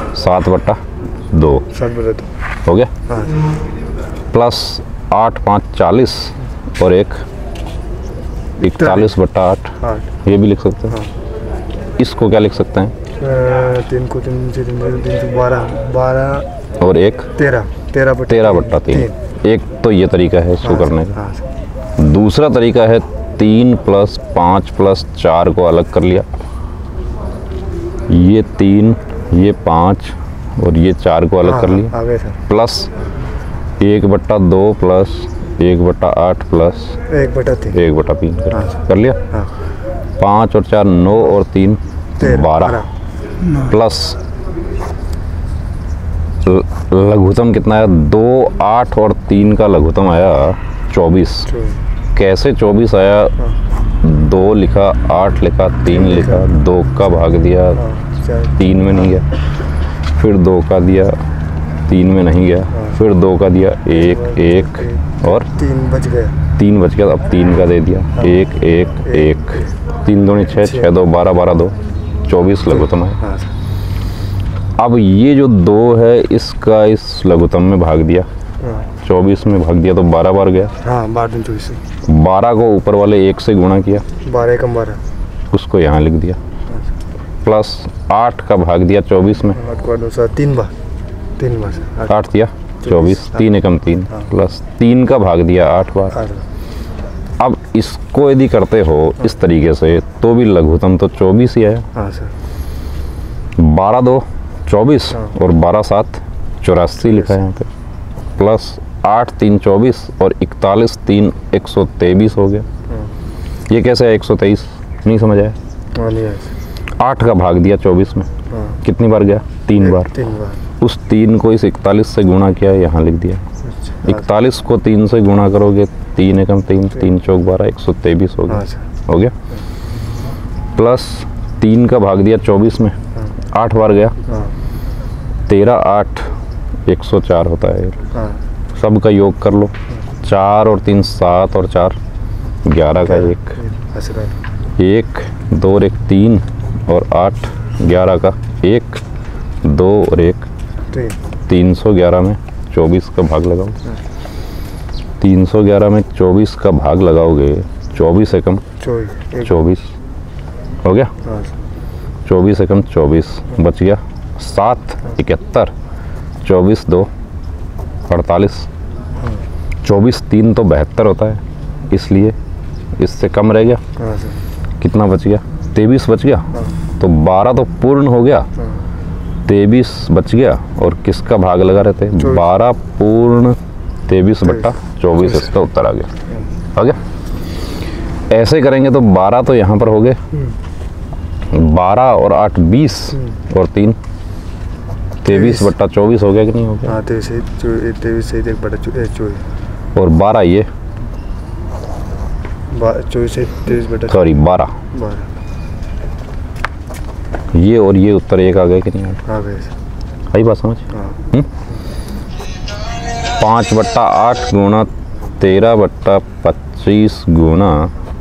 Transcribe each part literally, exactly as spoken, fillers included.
सात बट्टा दो सात बटा दो हो गया। हाँ प्लस आठ पाँच चालीस और एक इकतालीस बट्टा आठ, आठ ये भी लिख सकते हैं। हाँ। इसको क्या लिख सकते हैं? अ, तीन को तीन से तीन से तीन से बारह बारह और एक तेरह तेरह बटा तेरह बट्टा तीन। एक तो ये तरीका है इसको हाँ, करने का। हाँ सर। दूसरा तरीका है तीन प्लस पाँच प्लस चार को अलग कर लिया। ये तीन, ये पाँच और ये चार को अलग हाँ, कर लिया। आ गए सर। प्लस एक बट्टा दो प्लस एक बट्टा आठ प्लस एक बटा तीन एक बटा तीन कर, हाँ। कर लिया। हाँ पाँच और चार नौ और तीन तेरह, बारह प्लस ल- लघुत्तम कितना आया? दो आठ और तीन का लघुत्तम आया चौबीस। चौबीस। कैसे चौबीस आया? दो लिखा, आठ लिखा, तीन लिखा, दो का भाग दिया, हाँ, चार। तीन में नहीं गया, फिर दो का दिया, तीन में नहीं गया, फिर दो का दिया, एक एक और तीन बच गया। तीन बच गया। अब तीन का दे दिया, एक एक एक, तीन दूनी छः, छः दो बारह, बारह दो चौबीस लघुत्तम है। हाँ सर। अब ये जो दो है इसका इस लघुत्तम में भाग दिया, हाँ चौबीस में भाग दिया तो बारह बार गया। हाँ बारह दिन चौबीस। बारह को ऊपर वाले एक से गुणा किया, बारह कम बारह। उसको यहाँ लिख दिया। प्लस आठ का भाग दिया चौबीस में, आठ को दो सौ तीन बार तीन बार सर। आठ आठ दिया चौबीस, तीन एकम तीन हाँ। प्लस तीन का भाग दिया आठ बार। आठ अब इसको यदि करते हो इस तरीके से तो भी लघुत्तम तो चौबीस ही है। हाँ सर। बारह दो चौबीस हाँ। और बारह सात चौरासी लिखा है यहाँ पे। प्लस आठ तीन चौबीस और इकतालीस तीन एक सौ तेईस हो गया। ये कैसे है एक सौ तेईस? नहीं समझ आया? हाँ नहीं आया सर। आठ का भाग दिया चौबीस में, हाँ कितनी बार गया? तीन बार। तीन बार। उस तीन को इस इकतालीस से गुणा किया, यहाँ लिख दिया। अच्छा। इकतालीस को तीन से गुणा करोगे, तीन एकम तीन, तीन चौक बारह, एक सौ तेईस हो गया। हाँ सर। हो गया। प्लस तीन का भाग दिया चौबीस में, आठ बार गया, हाँ तेरह आठ एक सौ चार होता है। हाँ सब का योग कर लो, चार और तीन सात और चार ग्यारह का एक, हाँ सर। एक दो और एक तीन और आठ, ग्यारह का एक, दो और एक तीन। तीन सौ ग्यारह में चौबीस का भाग लगाओ। तीन सौ ग्यारह में चौबीस का भाग लगाओगे, चौबीस एकम चौबीस। चौबीस हो गया। हाँ चौबीस एकम चौबीस बच गया। सात इकहत्तर, चौबीस दो अड़तालीस, चौबीस तीन तो बहत्तर होता है, इसलिए इससे कम रह गया। हाँ सर। कितना बच गया? तेईस बच गया। तो बारह तो पूर्ण हो गया, तेईस बच गया और किसका भाग लगा रहते? बारह पूर्ण तेईस बट्टा चौबीस, इसका उत्तर आ गया। आ गया। ऐसे करेंगे तो बारह तो यहाँ पर हो गए, बारह और आठ बीस और तीन तेईस बट्टा चौबीस हो गया कि नहीं हो गया? हाँ तेईस तेईस से एक बटा चौबीस और बारह ये चौबीस से तेईस बटा सॉरी बारह, बारह। ये और ये उत्तर एक आ गया कि नहीं आ गया? आ गए सर। आई बात समझ? हाँ पाँच बट्टा आठ गुणा तेरह बट्टा पच्चीस गुणा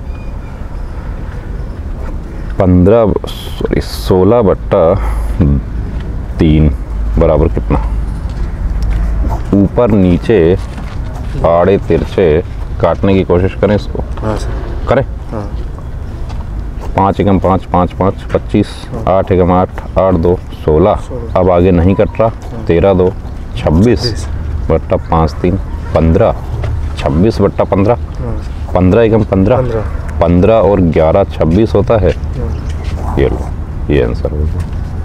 पंद्रह सॉरी सोलह बट्टा तीन बराबर कितना? ऊपर नीचे आड़े तिरछे काटने की कोशिश करें इसको। हाँ सर। करें। हाँ पाँच एकम पाँच, पाँच पाँच पच्चीस, आठ एकम आठ, आठ दो सोलह। अब आगे नहीं कट रहा, तेरह दो छब्बीस बट्टा पाँच तीन पंद्रह, छब्बीस बट्टा पंद्रह, पंद्रह एकम पंद्रह, पंद्रह और ग्यारह छब्बीस होता है। ये लो, ये आंसर हो गया।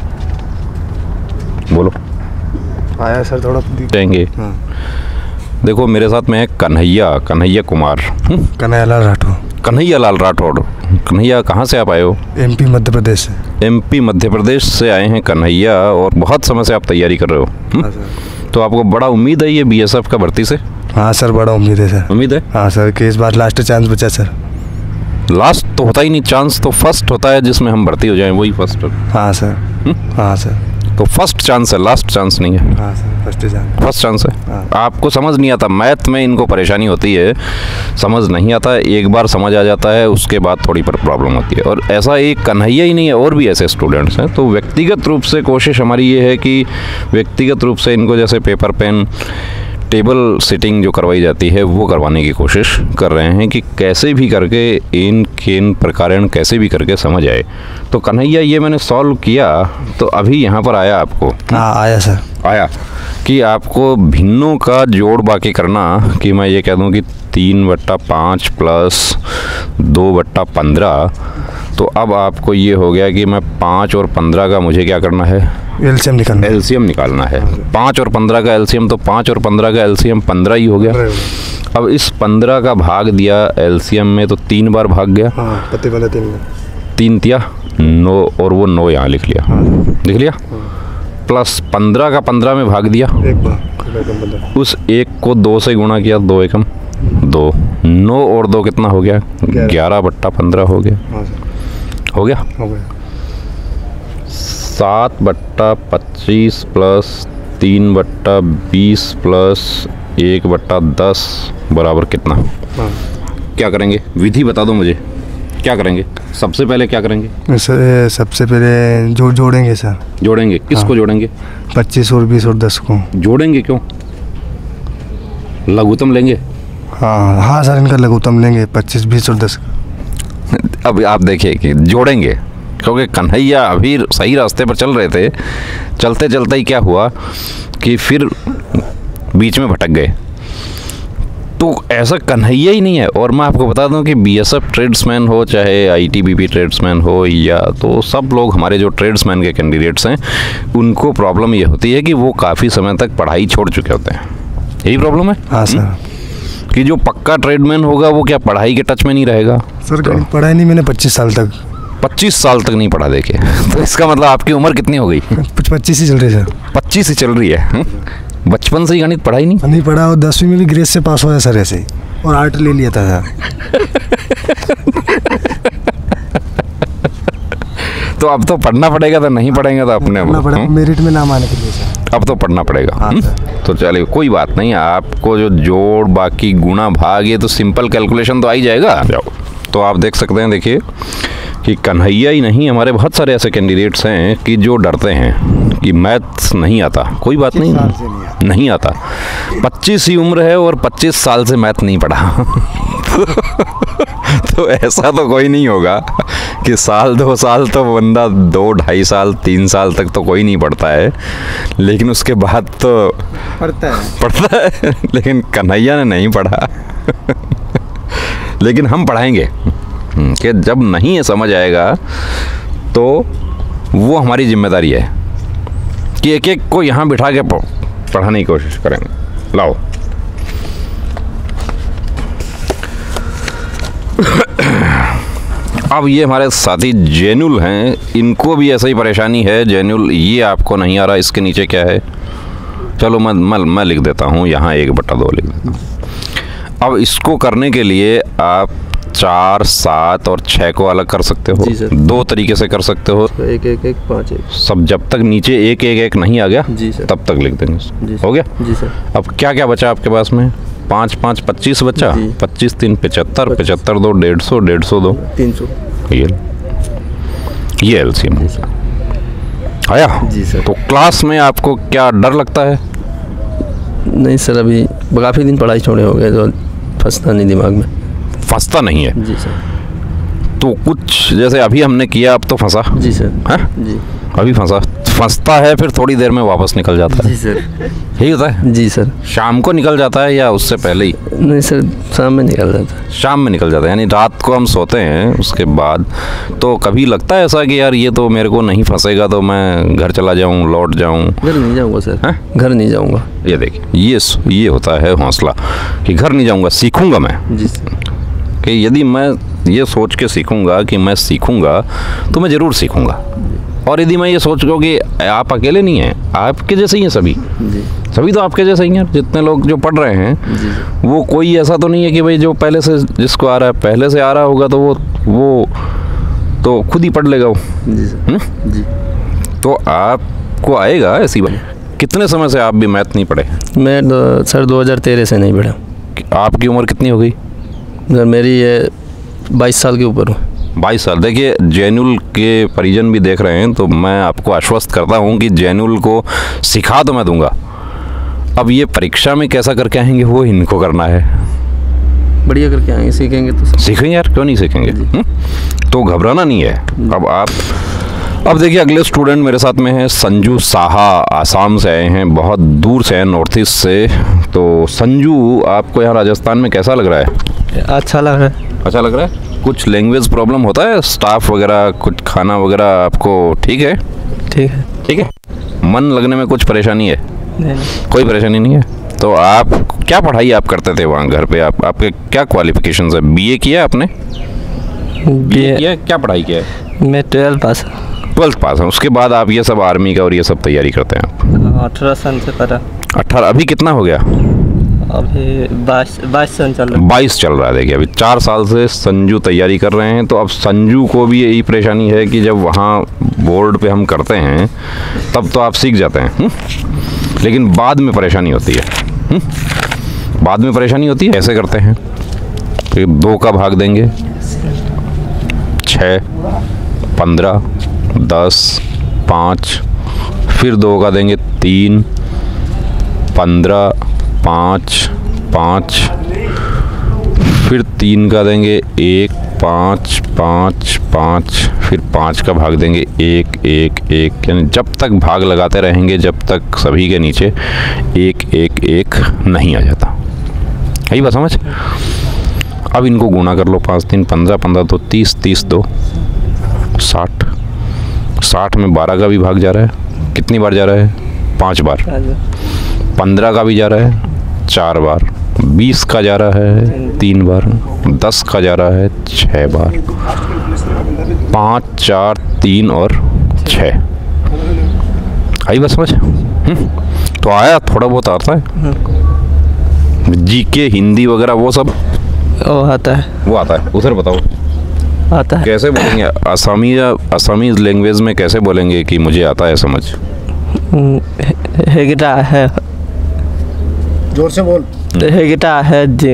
बोलो। आया सर थोड़ा जाएंगे। हाँ। देखो मेरे साथ में है कन्हैया, कन्हैया कुमार, कन्हैया लाल राठौर। कन्हैया लाल राठौड़। कन्हैया कहाँ से आप आए हो? एमपी मध्य प्रदेश से। एमपी मध्य प्रदेश से आए हैं कन्हैया, और बहुत समय से आप तैयारी कर रहे हो। हाँ सर। तो आपको बड़ा उम्मीद है ये बीएसएफ का भर्ती से? हाँ सर बड़ा उम्मीद है सर। उम्मीद है? हाँ सर कि इस बार लास्ट चांस बचा सर। लास्ट तो होता ही नहीं, चांस तो फर्स्ट होता है, जिसमें हम भर्ती हो जाएं वही फर्स्ट। हाँ सर। हाँ सर। तो फर्स्ट चांस है, लास्ट चांस नहीं है। हाँ sir, first chance. First chance है। हाँ। आपको समझ नहीं आता, मैथ में इनको परेशानी होती है, समझ नहीं आता, एक बार समझ आ जाता है उसके बाद थोड़ी पर प्रॉब्लम होती है। और ऐसा एक कन्हैया ही नहीं है, और भी ऐसे स्टूडेंट्स हैं। तो व्यक्तिगत रूप से कोशिश हमारी ये है कि व्यक्तिगत रूप से इनको जैसे पेपर पेन टेबल सिटिंग जो करवाई जाती है वो करवाने की कोशिश कर रहे हैं कि कैसे भी करके इन किन प्रकारण कैसे भी करके समझ आए। तो कन्हैया ये मैंने सॉल्व किया तो अभी यहाँ पर आया आपको। हाँ आया सर। आया कि आपको भिन्नों का जोड़ बाकी करना, कि मैं ये कह दूँ कि तीन बट्टा पाँच प्लस दो बट्टा पंद्रह। तो अब आपको ये हो गया कि मैं पाँच और पंद्रह का मुझे क्या करना है, एलसीएम निकालना। एलसीएम निकालना है। पाँच और पंद्रह का एलसीएम, तो पाँच और पंद्रह का एलसीएम पंद्रह ही हो गया। अब इस पंद्रह का भाग दिया एलसीएम में तो तीन बार भाग गया। हाँ, पत्ते वाले तीन तीन तिया नौ, और वो नौ यहाँ लिख लिया। हाँ। लिख लिया। प्लस पंद्रह का पंद्रह में भाग दिया, एक बार उस एक को दो से गुणा किया, दो एकम दो, नौ और दो कितना हो गया, ग्यारह बट्टा पंद्रह हो गया। हाँ सर। हो गया। हो गया। सात बट्टा पच्चीस प्लस तीन बट्टा बीस प्लस एक बट्टा दस बराबर कितना। हाँ। क्या करेंगे, विधि बता दो मुझे, क्या करेंगे सबसे पहले, क्या करेंगे सर? सबसे पहले जो जोड़ेंगे सर। जोड़ेंगे किसको? हाँ। जोड़ेंगे पच्चीस और बीस और दस को जोड़ेंगे। क्यों? लघुत्तम लेंगे। हाँ हाँ सर, इनका लघुत्तम लेंगे पच्चीस बीस और दस। अब आप देखिए कि जोड़ेंगे, क्योंकि कन्हैया अभी सही रास्ते पर चल रहे थे, चलते चलते ही क्या हुआ कि फिर बीच में भटक गए। तो ऐसा कन्हैया ही नहीं है। और मैं आपको बता दूं कि बीएसएफ ट्रेड्समैन हो, चाहे आईटीबीपी ट्रेड्समैन हो, या तो सब लोग हमारे जो ट्रेड्समैन के कैंडिडेट्स हैं, उनको प्रॉब्लम ये होती है कि वो काफ़ी समय तक पढ़ाई छोड़ चुके होते हैं। यही प्रॉब्लम है। हाँ सर। कि जो पक्का ट्रेडमैन होगा वो क्या पढ़ाई के टच में नहीं रहेगा? सर तो पढ़ा नहीं मैंने पच्चीस साल तक। पच्चीस साल तक नहीं पढ़ा। देखिए तो इसका मतलब आपकी उम्र कितनी हो गई? कुछ पच्चीस ही चल रही है सर। पच्चीस ही चल रही है। बचपन से ही गणित पढ़ाई नहीं नहीं पढ़ा, और दसवीं में भी ग्रेस से पास हुआ सर ऐसे ही, और आर्ट ले लिया था सर। तो अब तो पढ़ना पड़ेगा, तो नहीं पढ़ेंगे तो अपने पढ़ना पड़ेगा मेरिट में नाम आने के लिए सर। अब तो पढ़ना पड़ेगा। हाँ, तो चलिए कोई बात नहीं, आपको जो जोड़ बाकी गुणा भाग ये तो सिंपल कैलकुलेशन तो आ ही जाएगा। जाओ। तो आप देख सकते हैं, देखिए कि कन्हैया ही नहीं, हमारे बहुत सारे ऐसे कैंडिडेट्स हैं कि जो डरते हैं कि मैथ्स नहीं आता। कोई बात नहीं, नहीं, नहीं आता। पच्चीस ही उम्र है और पच्चीस साल से मैथ नहीं पढ़ा। तो ऐसा तो कोई नहीं होगा कि साल दो साल तो बंदा, दो ढाई साल तीन साल तक तो कोई नहीं पढ़ता है, लेकिन उसके बाद तो पढ़ता है पढ़ता है लेकिन कन्हैया ने नहीं पढ़ा। लेकिन हम पढ़ाएंगे कि जब नहीं है समझ आएगा तो वो हमारी जिम्मेदारी है कि एक एक को यहाँ बिठा के पढ़ाने की कोशिश करेंगे। लाओ। अब ये हमारे साथी जैनुल हैं, इनको भी ऐसा ही परेशानी है। जैनुल, ये आपको नहीं आ रहा, इसके नीचे क्या है? चलो मैं मैं, मैं लिख देता हूँ, यहाँ एक बट्टा दो लिख देता हूँ। अब इसको करने के लिए आप चार, सात और छः को अलग कर सकते हो। जी सर। दो तरीके से कर सकते हो। एक एक एक पाँच एक। सब जब तक नीचे एक एक एक नहीं आ गया जी सर। तब तक लिख देंगे। जी हो गया? जी सर। अब क्या क्या बचा आपके पास में? पाँच पाँच पच्चीस बचा। जी। पच्चीस तीन पचहत्तर, पचहत्तर दो डेढ़ सौ, डेढ़ सौ दो तीन सौ। ये ये एलसीएम आया। जी सर। तो क्लास में आपको क्या डर लगता है? नहीं सर, अभी काफ़ी दिन पढ़ाई छोड़े हो गए तो फंसता नहीं दिमाग में। फंसता नहीं है? जी सर। तो कुछ जैसे अभी हमने किया, अब तो फंसा। जी सर। है? जी। अभी फंसा, फंसता है, फिर थोड़ी देर में वापस निकल जाता है। जी सर। यही होता है? जी सर। शाम को निकल जाता है या उससे पहले ही? नहीं सर, शाम में निकल जाता है। शाम में निकल जाता है, यानी रात को हम सोते हैं उसके बाद। तो कभी लगता है ऐसा कि यार ये तो मेरे को नहीं फंसेगा तो मैं घर चला जाऊं, लौट जाऊं? घर नहीं जाऊँगा सर। हैं? घर नहीं जाऊँगा। ये देखिए, ये ये होता है हौसला कि घर नहीं जाऊंगा, सीखूंगा मैं। जी सर। कि यदि मैं ये सोच के सीखूंगा कि मैं सीखूंगा तो मैं ज़रूर सीखूंगा। और यदि मैं ये सोच लूँ कि आप अकेले नहीं हैं, आपके जैसे ही हैं सभी। जी। सभी तो आपके जैसे ही हैं, जितने लोग जो पढ़ रहे हैं। जी। वो कोई ऐसा तो नहीं है कि भाई जो पहले से जिसको आ रहा है, पहले से आ रहा होगा तो वो वो तो खुद ही पढ़ लेगा वो। जी सर। हुँ? जी। तो आप आपको आएगा ऐसी बात। कितने समय से आप भी मैथ नहीं पढ़े? मैं दो, सर दो हज़ार तेरह से नहीं पढ़ा। आपकी उम्र कितनी हो गई? सर मेरी ये बाईस साल के ऊपर हूँ। बाईस साल। देखिए जैनुल के परिजन भी देख रहे हैं तो मैं आपको आश्वस्त करता हूँ कि जैनुल को सिखा तो मैं दूंगा, अब ये परीक्षा में कैसा करके आएंगे वो इनको करना है। बढ़िया करके आएंगे, सीखेंगे तो सीखेंगे यार, क्यों नहीं सीखेंगे। हुँ? तो घबराना नहीं है। अब आप अब देखिए अगले स्टूडेंट मेरे साथ में है संजू साहा, आसाम से आए हैं, बहुत दूर से हैं, नॉर्थ ईस्ट से। तो संजू आपको यहाँ राजस्थान में कैसा लग रहा है? अच्छा लग रहा है। अच्छा लग रहा है। कुछ लैंग्वेज प्रॉब्लम होता है, स्टाफ वगैरह, कुछ खाना वगैरह आपको ठीक है? ठीक है। ठीक है। मन लगने में कुछ परेशानी है? नहीं, कोई परेशानी नहीं है। तो आप क्या पढ़ाई आप करते थे वहाँ घर पे? आप आपके क्या क्वालिफिकेशंस है? बीए किया आपने? बीए किया, क्या पढ़ाई किया है? मैं ट्वेल्थ पास। ट्वेल्थ पास है, उसके बाद आप ये सब आर्मी का और ये सब तैयारी करते हैं आप? अठारह साल से करा। अठारह। अभी कितना हो गया? अभी बाईस बाईस साल चल रहा है। बाईस चल रहा है। देखिए अभी चार साल से संजू तैयारी कर रहे हैं। तो अब संजू को भी यही परेशानी है कि जब वहाँ बोर्ड पे हम करते हैं तब तो आप सीख जाते हैं, हुँ? लेकिन बाद में परेशानी होती है। हुँ? बाद में परेशानी होती है। कैसे करते हैं? तो दो का भाग देंगे, छः, पंद्रह, दस, पाँच, फिर दो का देंगे तीन, पंद्रह, पाँच, पाँच, फिर तीन का देंगे एक, पाँच, पाँच, पाँच, फिर पाँच का भाग देंगे एक, एक, एक, यानी जब तक भाग लगाते रहेंगे जब तक सभी के नीचे एक, एक, एक नहीं आ जाता। यही बात समझ। अब इनको गुणा कर लो, पाँच तीन पंद्रह, पंद्रह दो तीस, तीस दो साठ, साठ में बारह का भी भाग जा रहा है। कितनी बार जा रहा है? पाँच बार। पंद्रह का भी जा रहा है चार बार, बीस का जा रहा है तीन बार, दस का जा रहा है छः बार, पाँच, चार, तीन और छः। आई बस समझ। तो आया, थोड़ा बहुत आता है। जीके, हिंदी वगैरह वो सब वो आता है। वो आता है। उधर बताओ आता है। कैसे बोलेंगे? आसामी या आसामीज लैंग्वेज में कैसे बोलेंगे कि मुझे आता है समझ? हेगिटा है। जोर से बोल। हेगिटा है जी।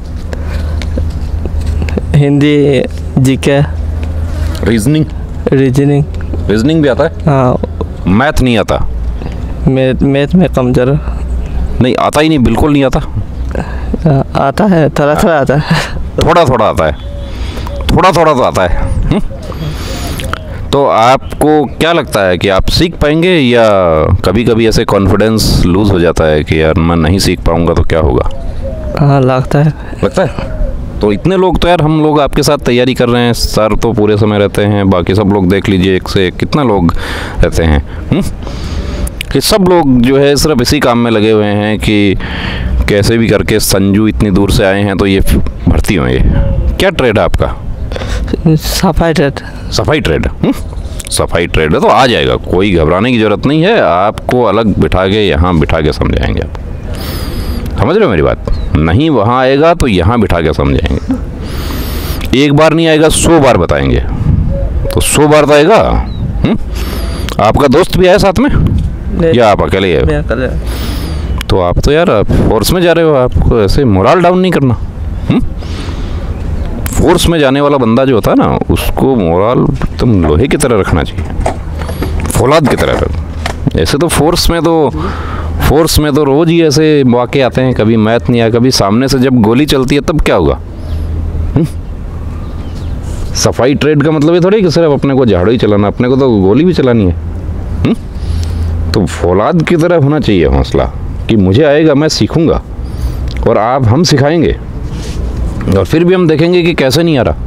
Hindi GK. Reasoning? Reasoning reasoning भी आता है। हाँ। मैथ नहीं आता? मैथ मैथ में कमजोर। नहीं आता ही नहीं, बिल्कुल नहीं आता? आता है, थोड़ा थोड़ा आता है। थोड़ा थोड़ा आता है, थोड़ा थोड़ा तो आता है। हुँ? तो आपको क्या लगता है कि आप सीख पाएंगे, या कभी कभी ऐसे कॉन्फिडेंस लूज हो जाता है कि यार मैं नहीं सीख पाऊंगा तो क्या होगा? हाँ लगता है। लगता है। तो इतने लोग तो यार हम लोग आपके साथ तैयारी कर रहे हैं, सर तो पूरे समय रहते हैं, बाकी सब लोग देख लीजिए एक से एक कितना लोग रहते हैं। हुँ? कि सब लोग जो है सिर्फ इसी काम में लगे हुए हैं कि कैसे भी करके संजू इतनी दूर से आए हैं तो ये भर्ती होंगे। क्या ट्रेड है आपका? सफाई ट्रेड। सफाई ट्रेड? सफाई ट्रेड है तो आ जाएगा, कोई घबराने की ज़रूरत नहीं है। आपको अलग बिठा के यहाँ बिठा के समझाएंगे आप। समझ रहे हो मेरी बात? नहीं वहाँ आएगा तो यहाँ बिठा के समझाएंगे। एक बार नहीं आएगा, सौ बार बताएंगे, तो सौ बार तो आएगा। हुँ? आपका दोस्त भी आया साथ में या आप अकेले आए? तो आप तो यार फोर्स में जा रहे हो, आपको ऐसे मोरल डाउन नहीं करना। हुँ? फोर्स में जाने वाला बंदा जो होता है ना, उसको मोरल एकदम लोहे की तरह रखना चाहिए, फौलाद की तरह रख। ऐसे तो फोर्स में तो फोर्स में तो रोज़ ही ऐसे मौके आते हैं, कभी मैथ नहीं आया, कभी सामने से जब गोली चलती है तब क्या होगा? हुँ? सफाई ट्रेड का मतलब ये थोड़ी कि सिर्फ अपने को झाड़ू ही चलाना, अपने को तो गोली भी चलानी है। हुँ? तो फौलाद की तरह होना चाहिए हौसला कि मुझे आएगा, मैं सीखूंगा और आप हम सिखाएंगे, और फिर भी हम देखेंगे कि कैसे नहीं आ रहा।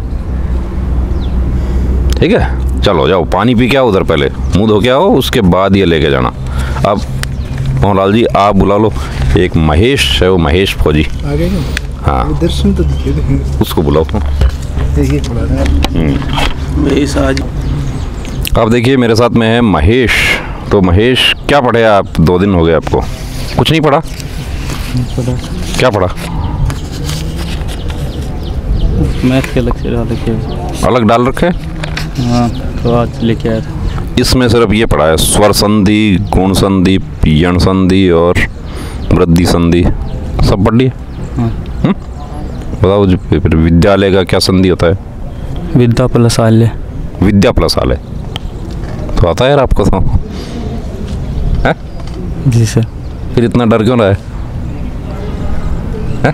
ठीक है, चलो जाओ पानी पी के आओ, उधर पहले मुंह धो के आओ, उसके बाद ये लेके जाना। अब मोहनलाल जी आप बुला लो, एक महेश है, वो महेश फौजी। आगे हाँ दर्शन तो दिखे, उसको बुलाओ। अब देखिए मेरे साथ में है महेश। तो महेश क्या पढ़े आप? दो दिन हो गए आपको, कुछ नहीं पढ़ा? क्या पढ़ा? मैथ के अलग से डाल रखे। अलग डाल रखे? हाँ तो आज लेके आया था। इसमें सिर्फ ये पढ़ा है स्वर संधि, गुण संधि, यण संधि और वृद्धि संधि, सब पढ़ लिए। हाँ। हम्म? बताओ जो फिर विद्यालय का क्या संधि होता है? विद्या प्लस आल्य। विद्या प्लस आलय तो आता है यार आपको तो है? जी सर। फिर इतना डर क्यों रहा है, है?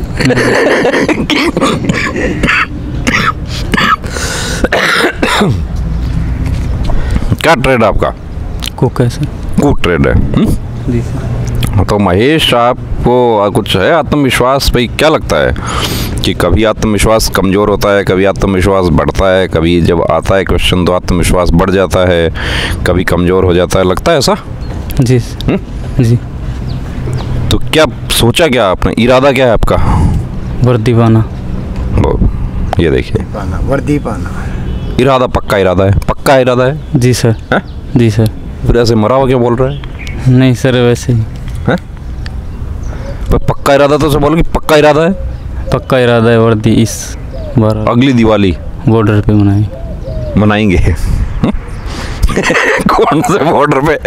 क्या ट्रेड आपका? कुक है सर। कुक ट्रेड है। हुँ? जी सर। तो महेश आपको कुछ है आत्मविश्वास पे, क्या लगता है कि कभी आत्मविश्वास कमज़ोर होता है, कभी आत्मविश्वास बढ़ता है, कभी जब आता है क्वेश्चन तो आत्मविश्वास बढ़ जाता है, कभी कमज़ोर हो जाता है, लगता है ऐसा? जी हुँ? जी। तो क्या सोचा, क्या आपने, इरादा क्या है आपका? वर्दी पाना। वो ये देखिए, पाना, वर्दी पाना। इरादा पक्का इरादा है, पक्का इरादा है। जी सर। है? जी सर। फिर ऐसे मरा हुआ क्या बोल रहा है? नहीं सर, वैसे ही। है? पर पक्का इरादा तो सब बोलो कि पक्का इरादा है। पक्का इरादा है वर्दी इस बार अगली दिवाली बॉर्डर पे मनाई मनाएंगे। कौन से बॉर्डर पे?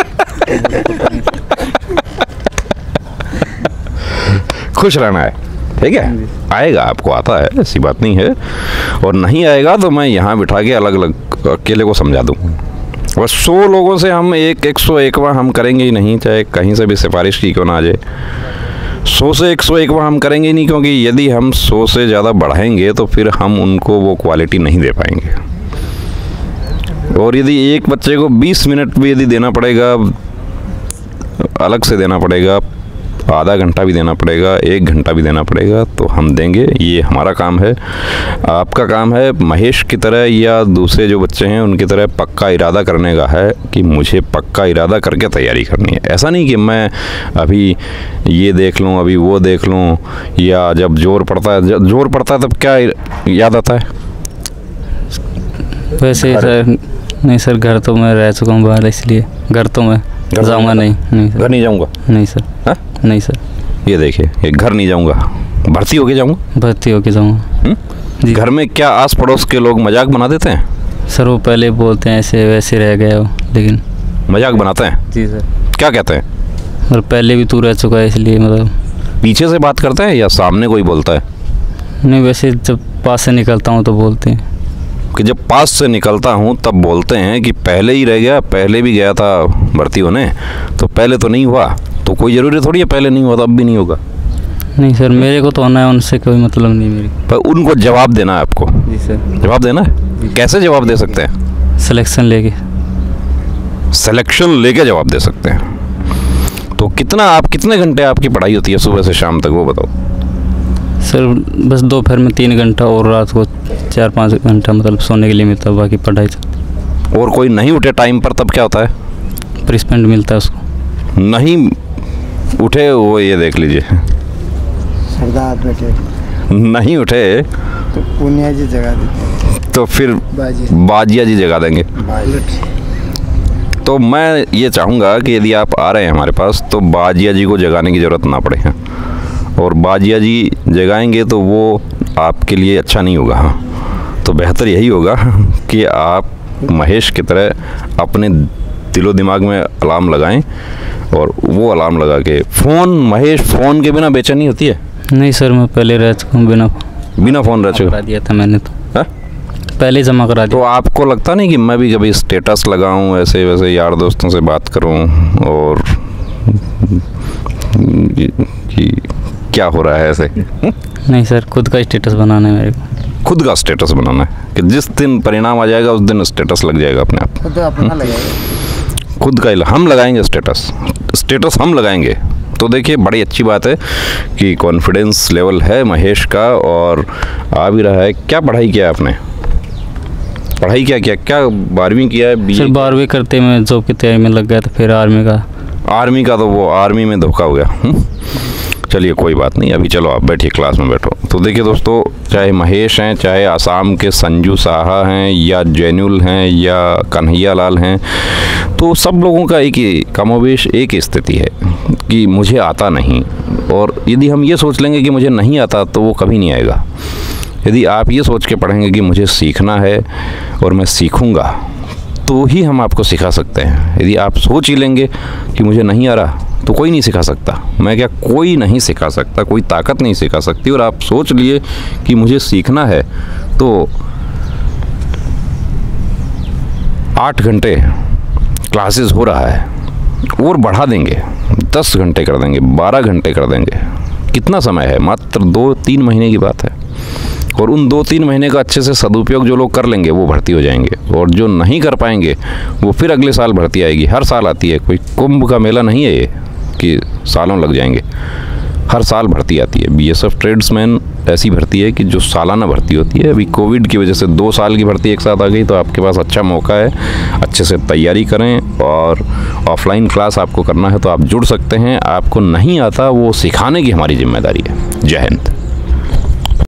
खुश रहना है, ठीक है? आएगा, आपको आता है, ऐसी बात नहीं है। और नहीं आएगा तो मैं यहाँ बिठा के अलग अलग अकेले को समझा दूँ। बस सौ लोगों से हम एक एक सौ एकवा हम करेंगे ही नहीं, चाहे कहीं से भी सिफारिश की क्यों ना आ जाए। सौ से एक सौ एकवा हम करेंगे ही नहीं, क्योंकि यदि हम सौ से ज़्यादा बढ़ाएंगे तो फिर हम उनको वो क्वालिटी नहीं दे पाएंगे। और यदि एक बच्चे को बीस मिनट भी यदि देना पड़ेगा, अलग से देना पड़ेगा, आधा घंटा भी देना पड़ेगा, एक घंटा भी देना पड़ेगा, तो हम देंगे। ये हमारा काम है। आपका काम है महेश की तरह या दूसरे जो बच्चे हैं उनकी तरह पक्का इरादा करने का है कि मुझे पक्का इरादा करके तैयारी करनी है। ऐसा नहीं कि मैं अभी ये देख लूँ, अभी वो देख लूँ, या जब जोर पड़ता है, जब जोर पड़ता है तब क्या याद आता है? वैसे सर नहीं सर, घर तो मैं रह चुका हूँ बाहर, इसलिए घर तो मैं जाऊँगा नहीं। नहीं सर। घर नहीं जाऊँगा? नहीं सर। हाँ? नहीं सर। ये देखिए, ये घर नहीं जाऊँगा, भर्ती होके जाऊँगा। भर्ती होके जाऊँगा। जी। घर में क्या आस पड़ोस के लोग मजाक बना देते हैं? सर वो पहले बोलते हैं ऐसे वैसे रह गए हो, लेकिन मजाक बनाते हैं? जी सर। क्या कहते हैं? और पहले भी तू रह चुका है इसलिए, मतलब पीछे से बात करते हैं या सामने कोई बोलता है? नहीं, वैसे जब पास से निकलता हूँ तो बोलते हैं। कि जब पास से निकलता हूँ तब बोलते हैं कि पहले ही रह गया, पहले भी गया था भर्ती होने, तो पहले तो नहीं हुआ, तो कोई ज़रूरी थोड़ी है पहले नहीं हुआ तो अब भी नहीं होगा। नहीं सर, मेरे को तो आना है, उनसे कोई मतलब नहीं मेरी। पर उनको जवाब देना है आपको। जी सर। जवाब देना है? कैसे जवाब दे सकते हैं? सिलेक्शन लेके। सिलेक्शन लेके जवाब दे सकते हैं। तो कितना, आप कितने घंटे आपकी पढ़ाई होती है सुबह से शाम तक, वो बताओ। सर बस दोपहर में तीन घंटा और रात को चार पाँच घंटा मतलब सोने के लिए मिलता है, बाकी पढ़ाई चलती। और कोई नहीं उठे टाइम पर तब क्या होता है? प्रिस्पेंड मिलता है उसको। नहीं उठे वो ये देख लीजिए, सरदार बैठे नहीं उठे तो पुनिया जी जगा देते हैं। तो फिर बाजी बाजिया जी जगा देंगे। बाजी। तो मैं ये चाहूँगा कि यदि आप आ रहे हैं हमारे पास तो बाजिया जी को जगाने की ज़रूरत ना पड़े हैं, और बाजिया जी जगाएंगे तो वो आपके लिए अच्छा नहीं होगा। हाँ, तो बेहतर यही होगा कि आप महेश की तरह अपने दिलो दिमाग में अलार्म लगाएं, और वो अलार्म लगा के फ़ोन, महेश फ़ोन के बिना बेचैनी होती है? नहीं सर, मैं पहले रह चुका हूँ बिना बिना फ़ोन रह करा चुका दिया था मैंने तो। है? पहले जमा करा दिया। तो आपको लगता नहीं कि मैं भी कभी स्टेटस लगाऊं, ऐसे वैसे यार दोस्तों से बात करूं, और कि क्या हो रहा है ऐसे? नहीं सर, खुद का स्टेटस बनाना है मेरे को। खुद का स्टेटस बनाना है कि जिस दिन परिणाम आ जाएगा उस दिन स्टेटस लग जाएगा अपने आप। खुद अपना लगेगा। खुद का ही हम लगाएंगे स्टेटस, स्टेटस हम लगाएंगे। तो देखिए बड़ी अच्छी बात है कि कॉन्फिडेंस लेवल है महेश का, और आ भी रहा है। क्या पढ़ाई किया है आपने? पढ़ाई क्या किया? क्या बारहवीं किया है? बी सर बारहवीं करते मैं जॉब की तैयारी में लग गया था, फिर आर्मी का। आर्मी का तो वो आर्मी में धोखा हो गया। हुँ? चलिए कोई बात नहीं, अभी चलो आप बैठिए, क्लास में बैठो। तो देखिए दोस्तों, चाहे महेश हैं, चाहे आसाम के संजू साहा हैं, या जैनुल हैं, या कन्हैया लाल हैं, तो सब लोगों का एक ही कमोवेश एक ही स्थिति है कि मुझे आता नहीं। और यदि हम ये सोच लेंगे कि मुझे नहीं आता तो वो कभी नहीं आएगा। यदि आप ये सोच के पढ़ेंगे कि मुझे सीखना है और मैं सीखूँगा, तो ही हम आपको सिखा सकते हैं। यदि आप सोच ही लेंगे कि मुझे नहीं आ रहा तो कोई नहीं सिखा सकता। मैं क्या, कोई नहीं सिखा सकता, कोई ताकत नहीं सिखा सकती। और आप सोच लिए कि मुझे सीखना है तो आठ घंटे क्लासेस हो रहा है और बढ़ा देंगे, दस घंटे कर देंगे, बारह घंटे कर देंगे। कितना समय है, मात्र दो तीन महीने की बात है। और उन दो तीन महीने का अच्छे से सदुपयोग जो लोग कर लेंगे वो भर्ती हो जाएंगे, और जो नहीं कर पाएंगे वो फिर अगले साल भर्ती आएगी। हर साल आती है, कोई कुंभ का मेला नहीं है ये कि सालों लग जाएंगे। हर साल भर्ती आती है। बीएसएफ ट्रेड्समैन ऐसी भर्ती है कि जो सालाना भर्ती होती है। अभी कोविड की वजह से दो साल की भर्ती एक साथ आ गई, तो आपके पास अच्छा मौका है, अच्छे से तैयारी करें। और ऑफलाइन क्लास आपको करना है तो आप जुड़ सकते हैं। आपको नहीं आता वो सिखाने की हमारी जिम्मेदारी है। जय हिंद।